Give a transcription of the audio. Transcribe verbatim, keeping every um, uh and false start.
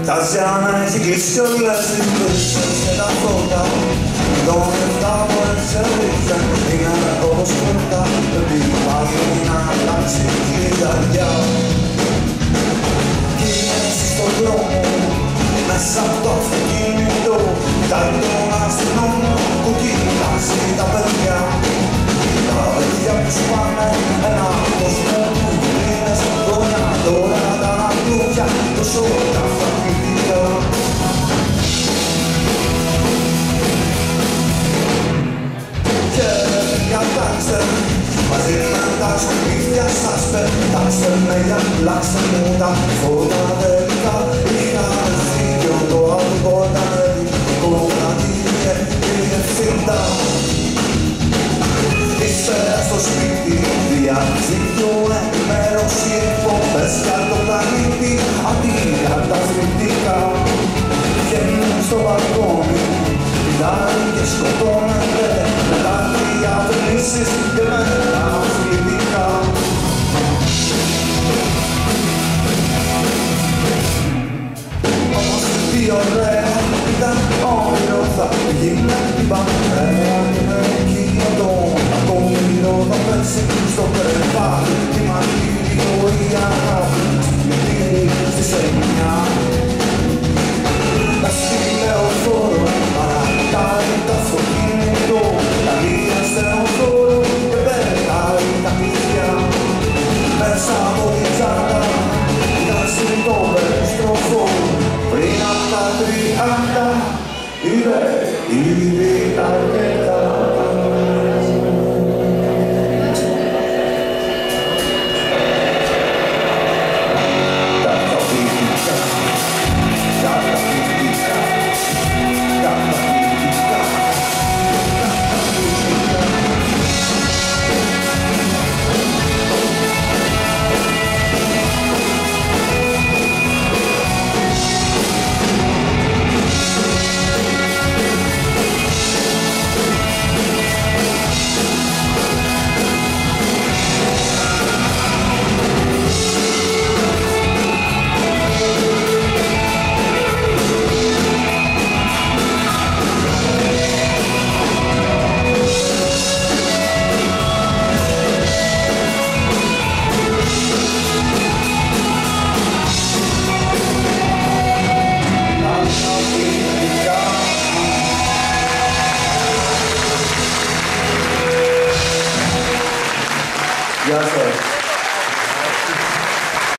φαντάζια να έχει κλείσει όλες τις πλούσιες και τα φώτα. Τον εφτά που εξελίχθα είναι όπως πρώτα. Πρέπει πάλι να αλλάξει η καρδιά. Κι είναι στον δρόμο, μέσα από το αυτοκίνητο. Κοιτάει τον αστυνόμο που κοιτάζει τα παιδιά. Τα παιδιά που σπάνε ένα κόσμο που μήνες χρόνια. Τώρα τα αναπλούδια τόσο τα φαγητικά. Και διατάξτε μαζί με τα σκουπίδια σας, πετάξτε με για πλάξτε μου τα φώτα τελικά. Είχα δίκιο το άλογο ήταν ελληνικό, κρατήρε και ευθύντα. Είστε στο σπίτι, διαδίκτυο, ενημέρωση, εκπομπές για το πλανήτη, αντικαταθλιπτικά. Βγαίνουν στο μπαλκόνι, πηδάει και σκοτώνεται, μετά διαβρύσεις και μετά αθλητικά. Όμως τι ωραία ήταν όνειρο, θα γίνε την πανέρα με εκείνο το όνειρο θα πέσει στο κρεβάτι. Τι μαρτύριο η αγάπη στην πλητήρη στις εννιά. Να στη λεωφόρο παρακάει το αυτοκίνητο, τα λίγα στενοφόρο και πετάει τα κλειδιά. Μέσα από την τσάντα βγάζει το περιστροφό, πριν απ' τα τριάντα είναι ήδη αρκετά. Γεια σας.